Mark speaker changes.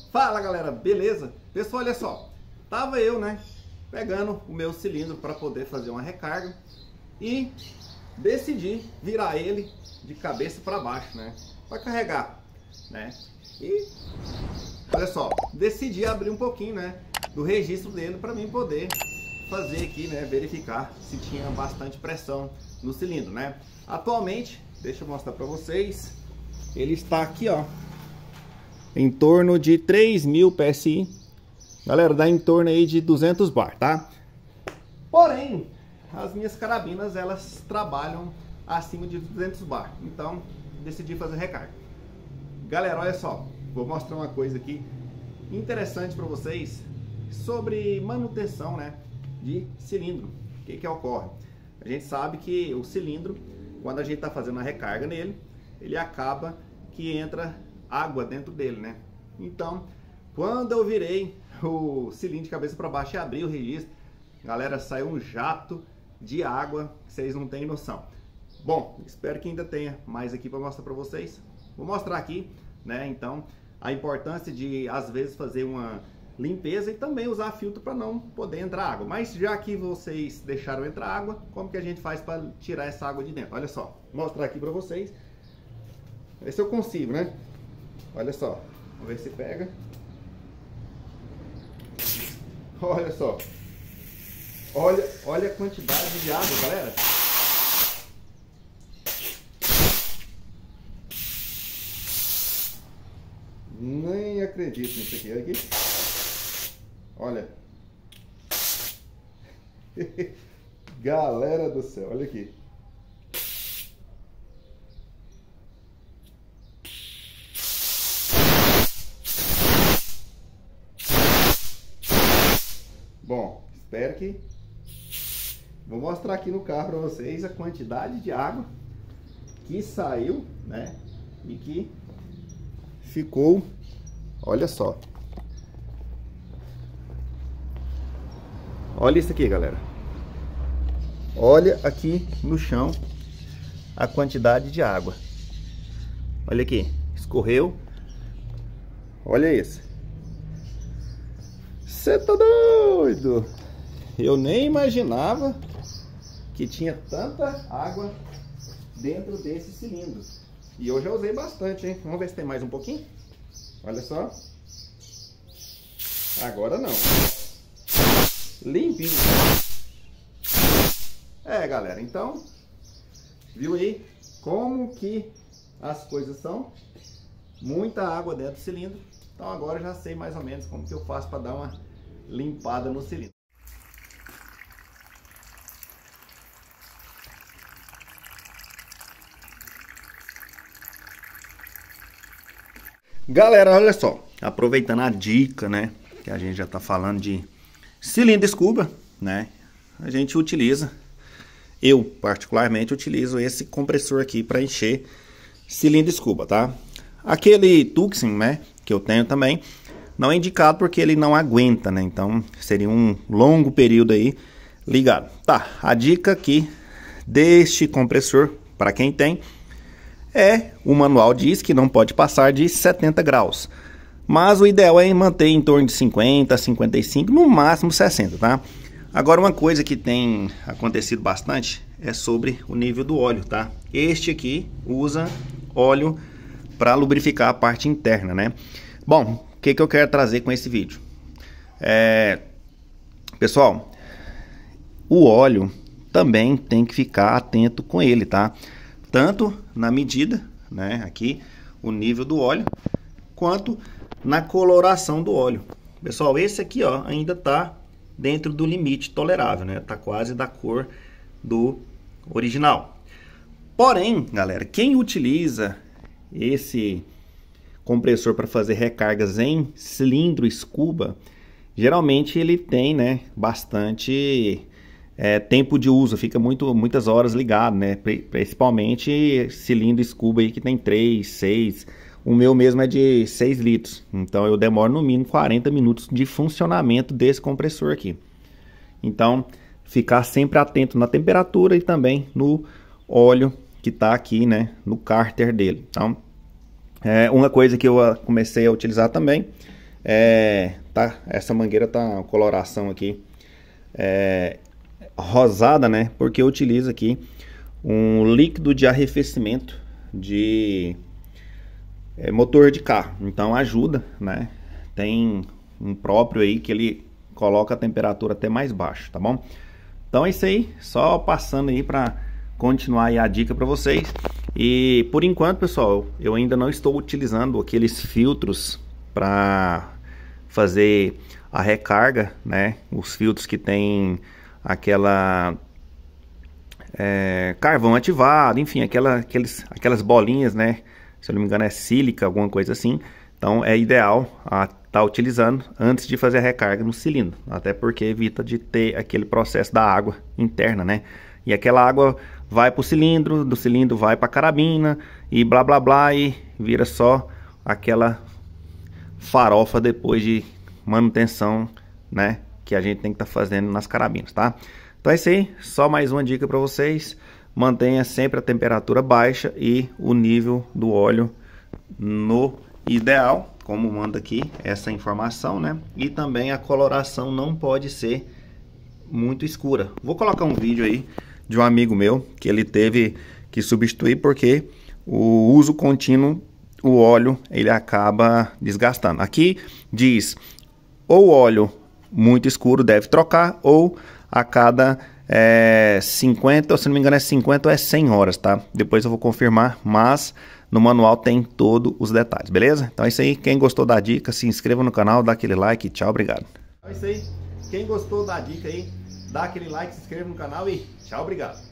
Speaker 1: Fala galera, beleza? Pessoal, olha só, tava eu, né, pegando o meu cilindro para poder fazer uma recarga e decidi virar ele de cabeça para baixo, né, para carregar, né, e olha só, decidi abrir um pouquinho, né, do registro dele para mim poder fazer aqui, né, verificar se tinha bastante pressão no cilindro, né. Atualmente, deixa eu mostrar para vocês, ele está aqui, ó, em torno de 3.000 PSI. Galera, dá em torno aí de 200 bar, tá? Porém, as minhas carabinas, elas trabalham acima de 200 bar. Então, decidi fazer recarga. Galera, olha só. Vou mostrar uma coisa aqui interessante para vocês sobre manutenção, né, de cilindro. O que ocorre? A gente sabe que o cilindro, quando a gente está fazendo a recarga nele, ele acaba que entra água dentro dele, né? Então, quando eu virei o cilindro de cabeça para baixo e abri o registro, galera, saiu um jato de água que vocês não têm noção. Bom, espero que ainda tenha mais aqui para mostrar para vocês. Vou mostrar aqui, né? Então, a importância de às vezes fazer uma limpeza e também usar filtro para não poder entrar água. Mas já que vocês deixaram entrar água, como que a gente faz para tirar essa água de dentro? Olha só, vou mostrar aqui para vocês. Ver se eu consigo, né? Olha só, vamos ver se pega. Olha só. Olha a quantidade de água, galera. Nem acredito nisso aqui. Olha aqui. Olha. Galera do céu, olha aqui. Bom, espero que... Vou mostrar aqui no carro para vocês a quantidade de água que saiu, né? E que ficou... Olha só. Olha isso aqui, galera. Olha aqui no chão a quantidade de água. Olha aqui, escorreu. Olha isso. Você tá doido? Eu nem imaginava que tinha tanta água dentro desse cilindro. E eu já usei bastante, hein? Vamos ver se tem mais um pouquinho. Olha só. Agora não. Limpinho. É, galera, então, viu aí como que as coisas são? Muita água dentro do cilindro. Então agora eu já sei mais ou menos como que eu faço para dar uma limpada no cilindro. Galera, olha só, aproveitando a dica, né, que a gente já tá falando de cilindro Scuba, né, a gente utiliza, eu particularmente utilizo esse compressor aqui para encher cilindro Scuba, tá? Aquele Tucson, né, que eu tenho também, não é indicado porque ele não aguenta, né? Então seria um longo período aí ligado. Tá, a dica aqui deste compressor, para quem tem, é o manual diz que não pode passar de 70 graus. Mas o ideal é manter em torno de 50, 55, no máximo 60, tá? Agora uma coisa que tem acontecido bastante é sobre o nível do óleo, tá? Este aqui usa óleo para lubrificar a parte interna, né? Bom, o que eu quero trazer com esse vídeo? Pessoal, o óleo também tem que ficar atento com ele, tá? Tanto na medida, né, aqui, o nível do óleo, quanto na coloração do óleo. Pessoal, esse aqui, ó, ainda tá dentro do limite tolerável, né? Tá quase da cor do original. Porém, galera, quem utiliza esse compressor para fazer recargas em cilindro Scuba, geralmente ele tem, né, bastante tempo de uso, fica muitas horas ligado, né, principalmente cilindro Scuba aí que tem 3, 6, o meu mesmo é de 6 litros, então eu demoro no mínimo 40 minutos de funcionamento desse compressor aqui. Então, ficar sempre atento na temperatura e também no óleo que está aqui, né, no cárter dele. Então, uma coisa que eu comecei a utilizar também essa mangueira tá coloração aqui rosada, né? Porque eu utilizo aqui um líquido de arrefecimento de motor de carro, então ajuda, né? Tem um próprio aí que ele coloca a temperatura até mais baixo, tá bom? Então é isso aí, só passando aí para continuar aí a dica para vocês. E por enquanto, pessoal, eu ainda não estou utilizando aqueles filtros para fazer a recarga, né? Os filtros que tem aquela carvão ativado, enfim, aquelas bolinhas, né? Se eu não me engano é sílica, alguma coisa assim. Então é ideal estar utilizando antes de fazer a recarga no cilindro, até porque evita de ter aquele processo da água interna, né? E aquela água vai para o cilindro, do cilindro vai para a carabina e blá blá blá, e vira só aquela farofa depois de manutenção, né? Que a gente tem que estar fazendo nas carabinas, tá? Então é isso aí, só mais uma dica para vocês. Mantenha sempre a temperatura baixa e o nível do óleo no ideal, como manda aqui essa informação, né? E também a coloração não pode ser muito escura. Vou colocar um vídeo aí de um amigo meu que ele teve que substituir porque o uso contínuo, o óleo, ele acaba desgastando. Aqui diz ou óleo muito escuro deve trocar, ou a cada 50, ou se não me engano é 50 ou é 100 horas, tá? Depois eu vou confirmar, mas no manual tem todos os detalhes, beleza? Então é isso aí, quem gostou da dica, se inscreva no canal, dá aquele like, tchau, obrigado. É isso aí, quem gostou da dica aí, dá aquele like, se inscreva no canal e tchau, obrigado.